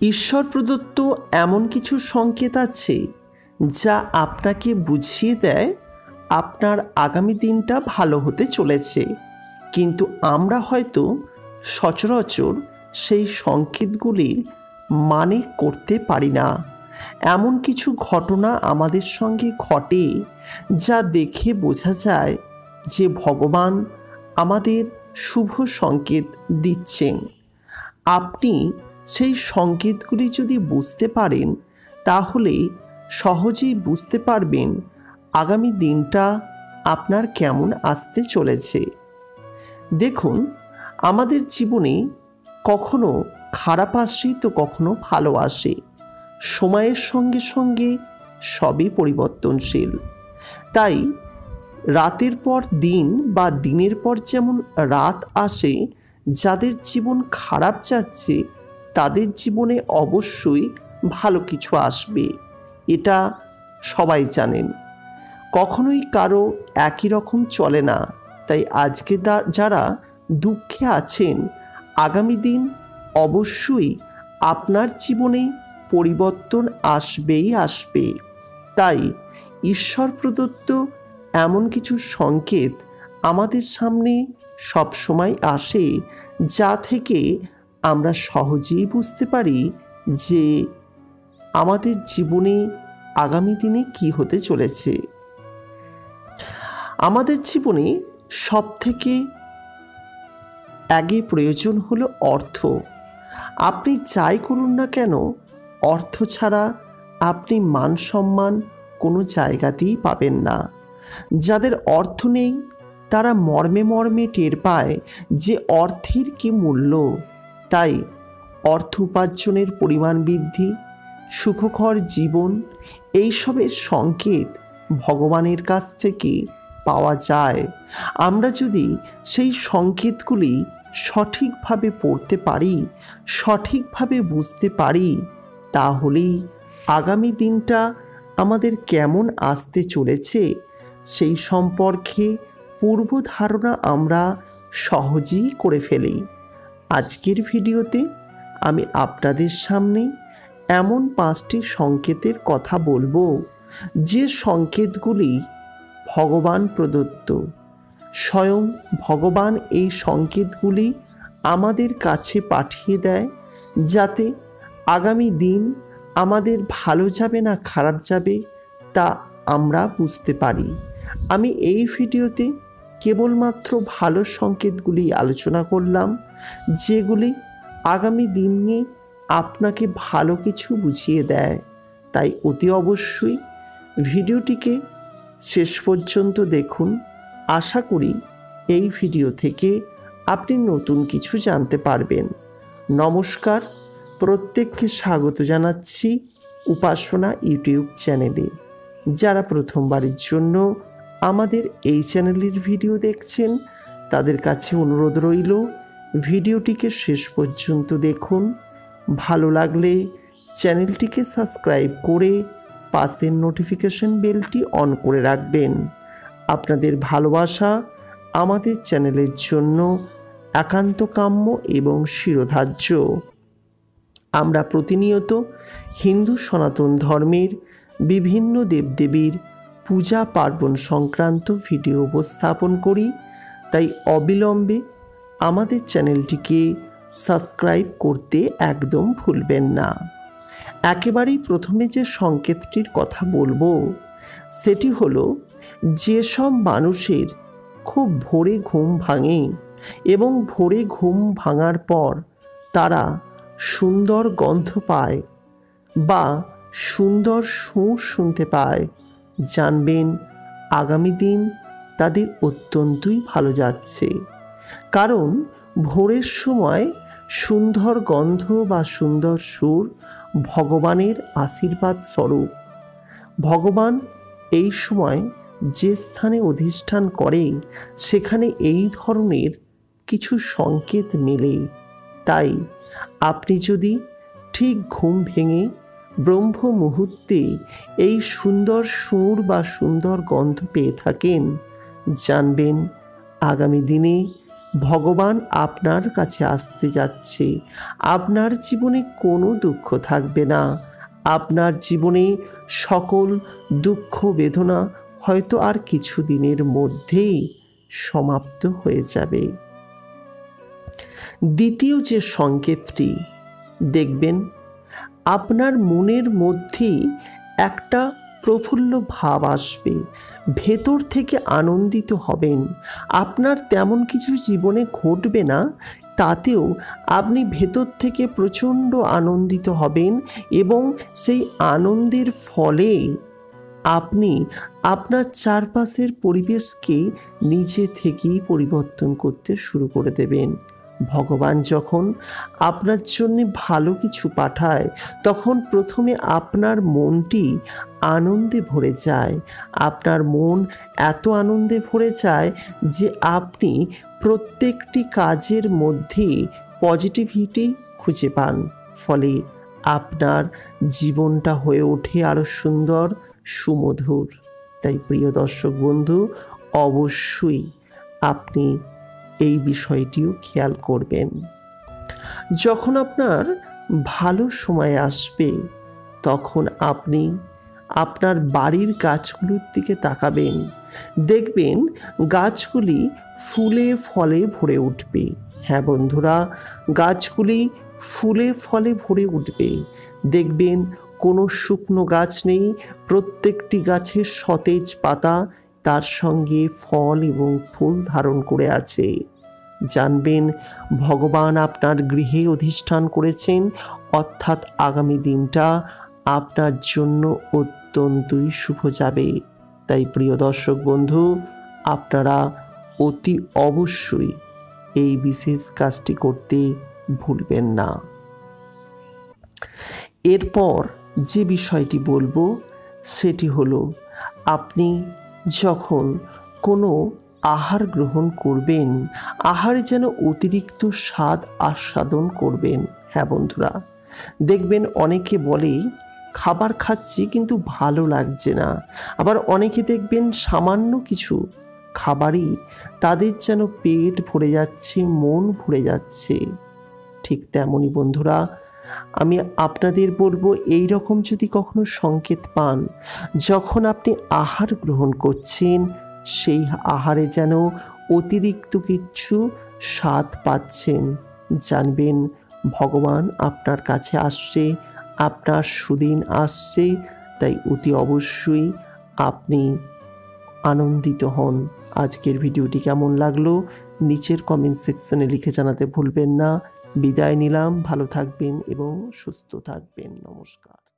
ঈশ্বর প্রদত্ত এমন কিছু সংকেত আছে যা আপনাকে বুঝিয়ে দেয় আপনার আগামী দিনটা ভালো হতে চলেছে, কিন্তু আমরা হয়তো সচরাচর সেই সংকেতগুলির মানে করতে পারি না। এমন কিছু ঘটনা আমাদের সঙ্গে ঘটে যা দেখে বোঝা যায় যে ভগবান আমাদের শুভ সংকেত দিচ্ছেন। আপনি সেই সংকেতগুলি যদি বুঝতে পারেন তাহলে সহজেই বুঝতে পারবেন আগামী দিনটা আপনার কেমন আসতে চলেছে। দেখুন, আমাদের জীবনে কখনো খারাপ আসে তো কখনো ভালো আসে। সময়ের সঙ্গে সঙ্গে সবই পরিবর্তনশীল। তাই রাতের পর দিন বা দিনের পর যেমন রাত আসে, যাদের জীবন খারাপ যাচ্ছে তাদের জীবনে অবশ্যই ভালো কিছু আসবে, এটা সবাই জানেন। কখনোই কারো একই রকম চলে না। তাই আজকে যারা দুঃখে আছেন, আগামী দিন অবশ্যই আপনার জীবনে পরিবর্তন আসবেই আসবে। তাই ঈশ্বর প্রদত্ত এমন কিছু সংকেত আমাদের সামনে সবসময় আসে, যা থেকে আমরা সহজেই বুঝতে পারি যে আমাদের জীবনে আগামী দিনে কি হতে চলেছে। আমাদের জীবনে সবথেকে আগে প্রয়োজন হলো অর্থ। আপনি যাই করুন না কেন, অর্থ ছাড়া আপনি মান সম্মান কোনো জায়গাতেই পাবেন না। যাদের অর্থ নেই তারা মর্মে মর্মে টের পায় যে অর্থের কী মূল্য। তাই অর্থ উপার্জনের পরিমাণ বৃদ্ধি, সুখকর জীবন, এইসবের সংকেত ভগবানের কাছ থেকে পাওয়া যায়। আমরা যদি সেই সংকেতগুলি সঠিকভাবে পড়তে পারি, সঠিকভাবে বুঝতে পারি, তাহলেই আগামী দিনটা আমাদের কেমন আসতে চলেছে সেই সম্পর্কে পূর্ব ধারণা আমরা সহজেই করে ফেলি। আজকের ভিডিওতে আমি আপনাদের সামনে এমন 5টি সংকেতের কথা বলবো, যে সংকেতগুলি ভগবান প্রদত্ত। স্বয়ং ভগবান এই সংকেতগুলি আমাদের কাছে পাঠিয়ে দেয়, যাতে আগামী দিন আমাদের ভালো যাবে না খারাপ যাবে তা আমরা বুঝতে পারি। আমি এই ভিডিওতে কেবলমাত্র ভালো সংকেতগুলি আলোচনা করলাম, যেগুলি আগামী দিনে আপনাকে ভালো কিছু বুঝিয়ে দেয়। তাই অতি অবশ্যই ভিডিওটিকে শেষ পর্যন্ত দেখুন। আশা করি এই ভিডিও থেকে আপনি নতুন কিছু জানতে পারবেন। নমস্কার, প্রত্যেককে স্বাগত জানাচ্ছি উপাসনা ইউটিউব চ্যানেলে। যারা প্রথমবারের জন্য আমাদের এই চ্যানেলের ভিডিও দেখছেন তাদের কাছে অনুরোধ রইল ভিডিওটিকে শেষ পর্যন্ত দেখুন। ভালো লাগলে চ্যানেলটিকে সাবস্ক্রাইব করে পাশের নোটিফিকেশন বেলটি অন করে রাখবেন। আপনাদের ভালোবাসা আমাদের চ্যানেলের জন্য একান্ত কাম্য এবং শিরোধার্য। আমরা প্রতিনিয়ত হিন্দু সনাতন ধর্মের বিভিন্ন দেবদেবীর পূজা পার্বণ সংক্রান্ত ভিডিও উপস্থাপন করি। তাই অবিলম্বে আমাদের চ্যানেলটিকে সাবস্ক্রাইব করতে একদম ভুলবেন না। একেবারেই প্রথমে যে সংকেতটির কথা বলবো সেটি হলো, যেসব মানুষের খুব ভোরে ঘুম ভাঙে এবং ভোরে ঘুম ভাঙার পর তারা সুন্দর গন্ধ পায় বা সুন্দর সুর শুনতে পায়, জানবেন আগামী দিন তাদের অত্যন্তই ভালো যাচ্ছে। কারণ ভোরের সময় সুন্দর গন্ধ বা সুন্দর সুর ভগবানের আশীর্বাদ স্বরূপ। ভগবান এই সময় যে স্থানে অধিষ্ঠান করে সেখানে এই ধরনের কিছু সংকেত মেলে। তাই আপনি যদি ঠিক ঘুম ভেঙে ব্রহ্ম মুহূর্তে এই সুন্দর সুর বা সুন্দর গন্ধ পেয়ে থাকেন, জানবেন আগামী দিনে ভগবান আপনার কাছে আসতে যাচ্ছে। আপনার জীবনে কোনো দুঃখ থাকবে না। আপনার জীবনে সকল দুঃখ বেদনা হয়তো আর কিছু দিনের মধ্যেই সমাপ্ত হয়ে যাবে। দ্বিতীয় যে সংকেতটি দেখবেন, আপনার মনের মধ্যেই একটা প্রফুল্ল ভাব আসবে, ভেতর থেকে আনন্দিত হবেন। আপনার তেমন কিছু জীবনে ঘটবে না, তাতেও আপনি ভেতর থেকে প্রচণ্ড আনন্দিত হবেন এবং সেই আনন্দের ফলে আপনি আপনার চারপাশের পরিবেশকে নিজে থেকেই পরিবর্তন করতে শুরু করে দেবেন। ভগবান যখন আপনার জন্য ভালো কিছু পাঠায়, তখন প্রথমে আপনার মনটি আনন্দে ভরে যায়। আপনার মন এত আনন্দে ভরে যায় যে আপনি প্রত্যেকটি কাজের মধ্যে পজিটিভিটি খুঁজে পান। ফলে আপনার জীবনটা হয়ে ওঠে আরও সুন্দর, সুমধুর। তাই প্রিয় দর্শক বন্ধু, অবশ্যই আপনি এই বিষয়টিও খেয়াল করবেন। যখন আপনার ভালো সময় আসবে, তখন আপনি আপনার বাড়ির গাছগুলোর দিকে তাকাবেন। দেখবেন গাছগুলি ফুলে ফলে ভরে উঠবে। হ্যাঁ বন্ধুরা, গাছগুলি ফুলে ফলে ভরে উঠবে। দেখবেন কোনো শুকনো গাছ নেই, প্রত্যেকটি গাছের সতেজ পাতা তার সঙ্গে ফল এবং ফুল ধারণ করে আছে। জানবেন ভগবান আপনার গৃহে অধিষ্ঠান করেছেন, অর্থাৎ আগামী দিনটা আপনার জন্য অত্যন্তই শুভ যাবে। তাই প্রিয় দর্শক বন্ধু, আপনারা অতি অবশ্যই এই বিশেষ কাজটি করতে ভুলবেন না। এরপর যে বিষয়টি বলবো সেটি হলো, আপনি যখন কোনো আহার গ্রহণ করবেন, আহারে যেন অতিরিক্ত স্বাদ আস্বাদন করবেন। হ্যাঁ বন্ধুরা, দেখবেন অনেকে বলে খাবার খাচ্ছি কিন্তু ভালো লাগছে না। আবার অনেকে দেখবেন সামান্য কিছু খাবারই তাদের যেন পেট ভরে যাচ্ছে, মন ভরে যাচ্ছে। ঠিক তেমনই বন্ধুরা, আমি আপনাদের বলবো, এই রকম যদি কখনো সংকেত পান, যখন আপনি আহার গ্রহণ করছেন, সেই আহারে যেন অতিরিক্ত কিছু স্বাদ পাচ্ছেন, জানবেন ভগবান আপনার কাছে আসছে, আপনার সুদিন আসছে। তাই অতি অবশ্যই আপনি আনন্দিত হন। আজকের ভিডিওটি কেমন লাগলো নিচের কমেন্ট সেকশনে লিখে জানাতে ভুলবেন না। বিদায় নিলাম, ভালো থাকবেন এবং সুস্থ থাকবেন। নমস্কার।